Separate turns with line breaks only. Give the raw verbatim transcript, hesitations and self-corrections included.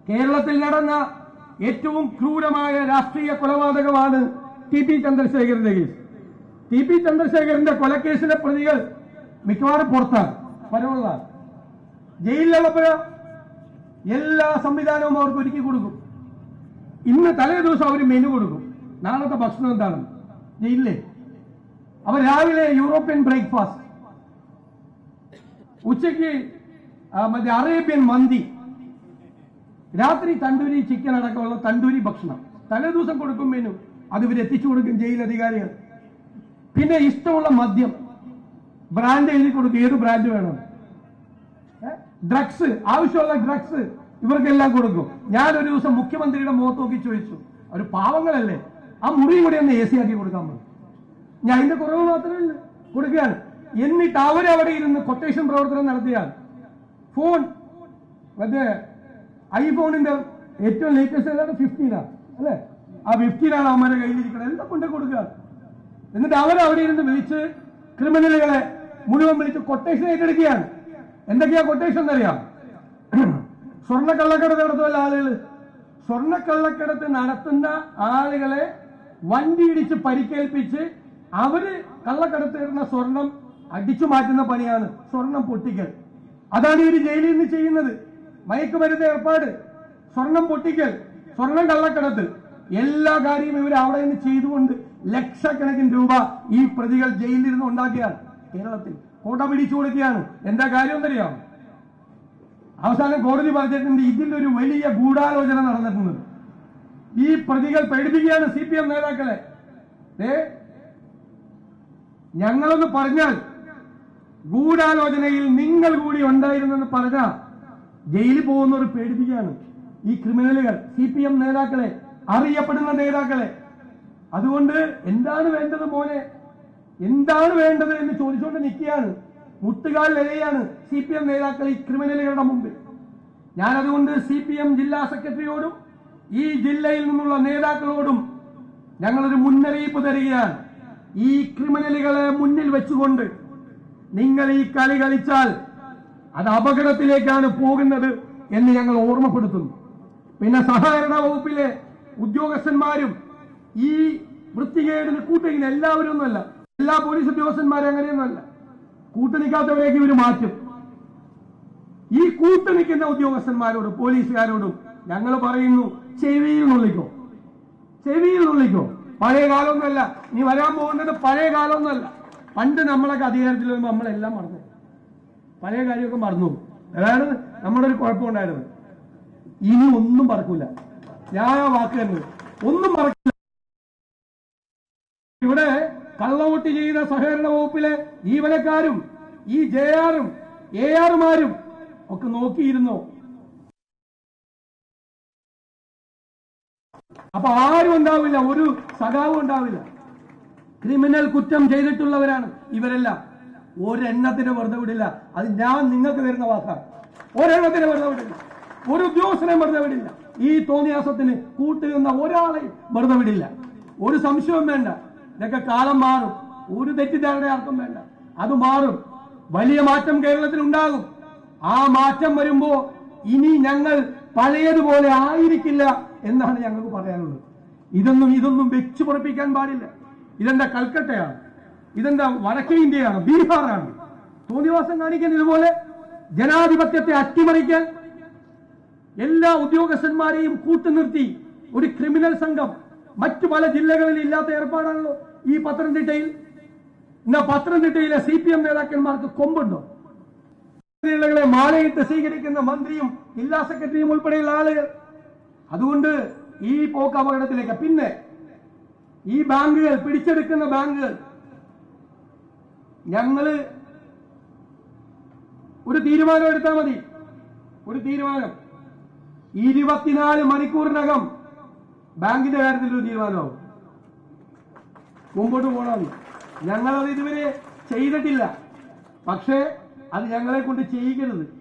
കേരളത്തിൽ നടന്ന ഏറ്റവും ക്രൂരമായ രാഷ്ട്രീയ കൊലപാതകമാണ് ടി പി ചന്ദ്രശേഖരന്റെ കേസ്. ടി പി ചന്ദ്രശേഖരന്റെ കൊലക്കേസിലെ പ്രതികൾ മിക്കവാറും പുറത്താണ്, പരമുള്ളതാണ്. ജയിലിലുള്ളപ്പോഴോ എല്ലാ സംവിധാനവും അവർക്ക് ഒരുക്കി കൊടുക്കും. ഇന്ന് തലേ ദിവസം അവർ മെനു കൊടുക്കും, നാളത്തെ ഭക്ഷണം എന്താണ് ജയിലിലെ. അവർ രാവിലെ യൂറോപ്യൻ ബ്രേക്ക്ഫാസ്റ്റ്, ഉച്ചയ്ക്ക് മറ്റേ അറേബ്യൻ മന്തി, രാത്രി തണ്ടൂരി ചിക്കൻ അടക്കമുള്ള തണ്ടൂരി ഭക്ഷണം തലേ ദിവസം കൊടുക്കും മെനു. അത് ഇവർ എത്തിച്ചു കൊടുക്കും ജയിൽ അധികാരികൾ. പിന്നെ ഇഷ്ടമുള്ള മദ്യം ബ്രാൻഡ് എഴുതി കൊടുക്കും, ഏത് ബ്രാൻഡ് വേണം. ഡ്രഗ്സ്, ആവശ്യമുള്ള ഡ്രഗ്സ് ഇവർക്കെല്ലാം കൊടുക്കും. ഞാനൊരു ദിവസം മുഖ്യമന്ത്രിയുടെ മുഖത്ത് നോക്കി ചോദിച്ചു, അവർ പാവങ്ങളല്ലേ, ആ മുറിയും കൂടി ഒന്ന് എ സി ആക്കി കൊടുക്കാൻ പറഞ്ഞു. ഞാൻ അതിന്റെ കുറവ് മാത്രമല്ല കൊടുക്കുകയാണ്. എന്നിട്ട് അവരവിടെ ഇരുന്ന് കൊട്ടേഷൻ പ്രവർത്തനം നടത്തിയാണ്. ഫോൺ മറ്റേ ഐഫോണിന്റെ ഏറ്റവും ലേറ്റസ്റ്റ് ഏതാണ്, ഫിഫ്റ്റീനാണ് അല്ലെ, ആ ഫിഫ്റ്റീനാണ് അവന്മാരെ കയ്യിലിരിക്കണം, എല്ലാം കൊണ്ടേ കൊടുക്കുക. എന്നിട്ട് അവരവിടെ ഇരുന്ന് വിളിച്ച് ക്രിമിനലുകളെ മുഴുവൻ വിളിച്ച് കൊട്ടേഷൻ ഏറ്റെടുക്കുകയാണ്. എന്തൊക്കെയാ കൊട്ടേഷൻ എന്നറിയാം? സ്വർണ്ണക്കള്ളക്കടത്ത് നടത്തുമല്ല ആളുകൾ, സ്വർണ്ണക്കള്ളക്കടത്ത് നടത്തുന്ന ആളുകളെ വണ്ടി ഇടിച്ച് പരിക്കേൽപ്പിച്ച് അവര് കള്ളക്കടത്ത് വരുന്ന സ്വർണം അടിച്ചു മാറ്റുന്ന പണിയാണ് സ്വർണം പൊട്ടിക്കൽ. അതാണ് ഇവര് ജയിലിൽ നിന്ന് ചെയ്യുന്നത്. മയക്കുമരുന്ന് ഏർപ്പാട്, സ്വർണം പൊട്ടിക്കൽ, സ്വർണം കള്ളക്കടത്ത്, എല്ലാ കാര്യവും ഇവർ അവിടെ നിന്ന് ചെയ്തുകൊണ്ട് ലക്ഷക്കണക്കിന് രൂപ ഈ പ്രതികൾ ജയിലിൽ നിന്ന് ഉണ്ടാക്കിയാണ്. കേരളത്തിൽ കോട്ട പിടിച്ചു കൊടുക്കുകയാണ്. എന്താ കാര്യം എന്നറിയാം? അവസാനം കോടതി പറഞ്ഞിട്ടുണ്ട് ഇതിലൊരു വലിയ ഗൂഢാലോചന നടന്നിട്ടുണ്ട്. ഈ പ്രതികൾ പേടിപ്പിക്കുകയാണ് സി പി എം നേതാക്കളെ. ഏ ഞങ്ങളൊന്ന് പറഞ്ഞാൽ ഗൂഢാലോചനയിൽ നിങ്ങൾ കൂടി ഉണ്ടായിരുന്നെന്ന് പറഞ്ഞാൽ ജയിലിൽ പോകുന്നവർ പേടിപ്പിക്കുകയാണ് ഈ ക്രിമിനലുകൾ, സി പി എം നേതാക്കളെ, അറിയപ്പെടുന്ന നേതാക്കളെ. അതുകൊണ്ട് എന്താണ് വേണ്ടത് മോനെ, എന്താണ് വേണ്ടത് എന്ന് ചോദിച്ചുകൊണ്ട് നിൽക്കുകയാണ്. മുട്ടുകാലിലെയാണ് സി പി എം നേതാക്കൾ ഈ ക്രിമിനലുകളുടെ മുമ്പിൽ. ഞാനതുകൊണ്ട് സി പി എം ജില്ലാ സെക്രട്ടറിയോടും ഈ ജില്ലയിൽ നിന്നുള്ള നേതാക്കളോടും ഞങ്ങളൊരു മുന്നറിയിപ്പ് തരികയാണ്. ഈ ക്രിമിനലുകളെ മുന്നിൽ വെച്ചുകൊണ്ട് നിങ്ങൾ ഈ കളി കളിച്ചാൽ അത് അപകടത്തിലേക്കാണ് പോകുന്നത് എന്ന് ഞങ്ങൾ ഓർമ്മപ്പെടുത്തുന്നു. പിന്നെ സഹകരണ വകുപ്പിലെ ഉദ്യോഗസ്ഥന്മാരും ഈ വൃത്തികേടിന് കൂട്ടുനിൽക്കുന്ന എല്ലാവരും ഒന്നുമല്ല, എല്ലാ പോലീസ് ഉദ്യോഗസ്ഥന്മാരും അങ്ങനെയൊന്നുമല്ല. കൂട്ടുനിൽക്കാത്തവരേക്ക് ഇവർ മാറ്റും. ഈ കൂട്ടുനിൽക്കുന്ന ഉദ്യോഗസ്ഥന്മാരോടും പോലീസുകാരോടും ഞങ്ങൾ പറയുന്നു, ചെവിയിൽ നുള്ളിക്കോ, ചെവിയിൽ നുള്ളിക്കോ. പഴയ കാലമൊന്നുമല്ല, നീ വരാൻ പോകുന്നത് പഴയ കാലമൊന്നുമല്ല. പണ്ട് നമ്മളൊക്കെ അധികാരത്തിൽ വരുമ്പോൾ നമ്മളെല്ലാം മറന്നു, പഴയ കാര്യമൊക്കെ മറന്നു. അതാണ് നമ്മുടെ ഒരു കുഴപ്പമുണ്ടായിരുന്നത്. ഇനി ഒന്നും പറക്കൂല, ഞാൻ ആ വാക്ക് തന്നെ, ഒന്നും പറക്കില്ല. ഇവിടെ കള്ളവോട്ട് ചെയ്ത സഹകരണ വകുപ്പിലെ ജീവനക്കാരും ഈ ജെ ആറും എ ആറുമാരും ഒക്കെ നോക്കിയിരുന്നോ? അപ്പൊ ആരും ഉണ്ടാവില്ല, ഒരു സഖാവും ഉണ്ടാവില്ല. ക്രിമിനൽ കുറ്റം ചെയ്തിട്ടുള്ളവരാണ് ഇവരെല്ലാം. ഒരെണ്ണത്തിന് വെറുതെ വിടില്ല. അത് ഞാൻ നിങ്ങൾക്ക് തരുന്ന വാക്കാണ്. ഒരെണ്ണത്തിന് വെറുതെ വിടില്ല, ഒരു ഉദ്യോഗസ്ഥനെ വെറുതെ വിടില്ല. ഈ തോന്നിയാസത്തിന് കൂട്ടുന്ന ഒരാളെയും വെറുതെ വിടില്ല. ഒരു സംശയവും വേണ്ട. ഇതൊക്കെ കാലം മാറും, ഒരു തെറ്റിദ്ധാരണ ആർക്കും വേണ്ട, അത് മാറും. വലിയ മാറ്റം കേരളത്തിൽ ഉണ്ടാകും. ആ മാറ്റം വരുമ്പോ ഇനി ഞങ്ങൾ പഴയതുപോലെ ആയിരിക്കില്ല എന്നാണ് ഞങ്ങൾക്ക് പറയാനുള്ളത്. ഇതൊന്നും ഇതൊന്നും വെച്ചു പൊറപ്പിക്കാൻ പാടില്ല. ഇതെന്താ കൽക്കട്ടയാണ്, ഇതെന്താ വടക്കേ ഇന്ത്യയാണ്, ബീഹാറാണ്? തോന്നിവാസം കാണിക്കാൻ, ഇതുപോലെ ജനാധിപത്യത്തെ അട്ടിമറിക്കാൻ എല്ലാ ഉദ്യോഗസ്ഥന്മാരെയും കൂട്ടുനിർത്തി ഒരു ക്രിമിനൽ സംഘം. മറ്റു പല ജില്ലകളിൽ ഇല്ലാത്ത ഏർപ്പാടാണല്ലോ ഈ പത്തനംതിട്ടയിൽ. എന്നാ പത്തനംതിട്ടയിലെ സി പി എം നേതാക്കന്മാർക്ക് കൊമ്പുണ്ടോ? ജില്ലകളെ മാലയിട്ട് സ്വീകരിക്കുന്ന മന്ത്രിയും ജില്ലാ സെക്രട്ടറിയും ഉൾപ്പെടെയുള്ള ആളുകൾ. അതുകൊണ്ട് ഈ പോക്ക് അപകടത്തിലേക്ക്. പിന്നെ ഈ ബാങ്കുകൾ, പിടിച്ചെടുക്കുന്ന ബാങ്കുകൾ, ഞങ്ങള് ഒരു തീരുമാനം എടുത്താൽ മതി. ഒരു തീരുമാനം ഇരുപത്തിനാല് മണിക്കൂറിനകം ബാങ്കിന്റെ കാര്യത്തിൽ ഒരു തീരുമാനമാവും. മുമ്പോട്ട് പോകണം. ഞങ്ങളത് ഇതുവരെ ചെയ്തിട്ടില്ല. പക്ഷേ അത് ഞങ്ങളെ കൊണ്ട് ചെയ്യിക്കരുത്.